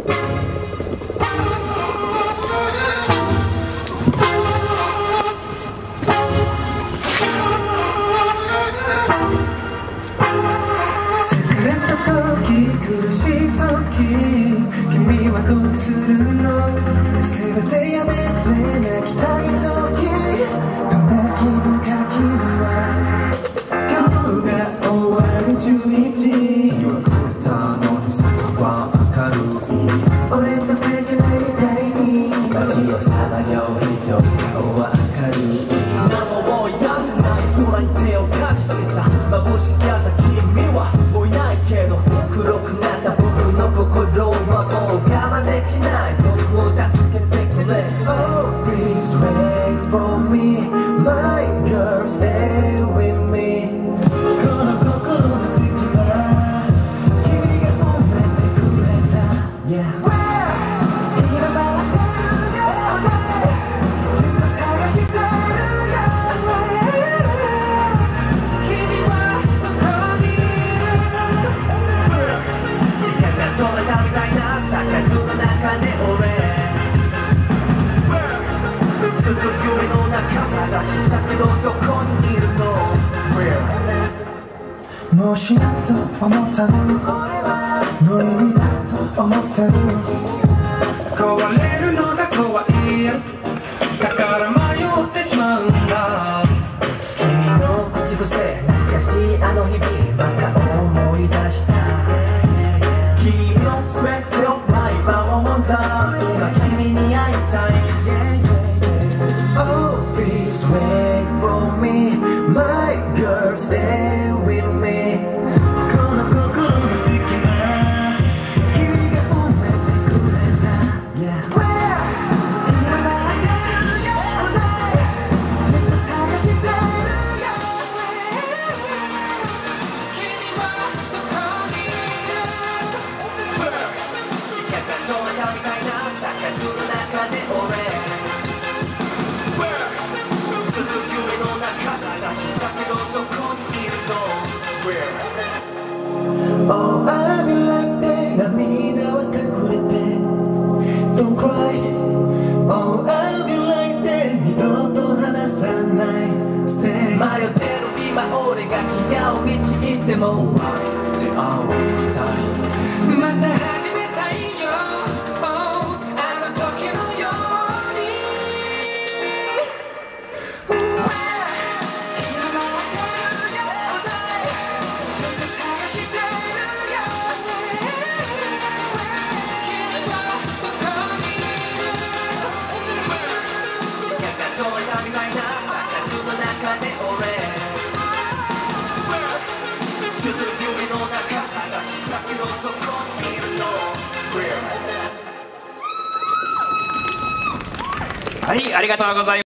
疲れた時、苦しい時、君はどうするの？全てやめて泣きたい時、どんな気分か君は。今日が終わる11時、夜が来れたのに外は明るい。俺とペケラみたいに街をさまよう人、顔は明るい。何も思い出せない、空に手をかきした眩しかった君はもういないけど、黒くなった僕の心はもう我慢できない。僕を助けてくれ。 Oh please wait for me my girl, stay with me。 この心の隙間、君が埋めてくれた。 Yeah、 今回ってるよね、ずっと探してるよね。君はどこにいる？時間が止めたみたいな錯覚の中で俺、ずっと夢の中探したけどどこにいるの？もう死だと思ったの？無意味だと思ったの？壊れるのが怖い、だから迷ってしまうんだ。君の口癖、懐かしいあの日々また思い出した。君の全てを毎晩思った。今君に会いたい。 Oh please wait for me my girl, stay with me。 この心の隙間、君が埋めてくれた。 Yeah、 今泣いてるよね、ずっと探してるよね。君はどこにいる？時間が止まったみたいな錯覚の中で俺、ずっと夢の中探したけどどこにいるの？ Oh I'll be like that、 涙は隠れて Don't cry。 Oh I'll be like that、 二度と離さない Stay。 迷ってる今俺が違う道行っても終わりって会う二人、また始めたいよ、oh、あの時のように。今待ってるよね、ずっと探してるよね。君はどこにいる？時間が止まったみたいな錯覚の中で俺、ずっと夢の中探したけどどこにいるの？ はい、ありがとうございます。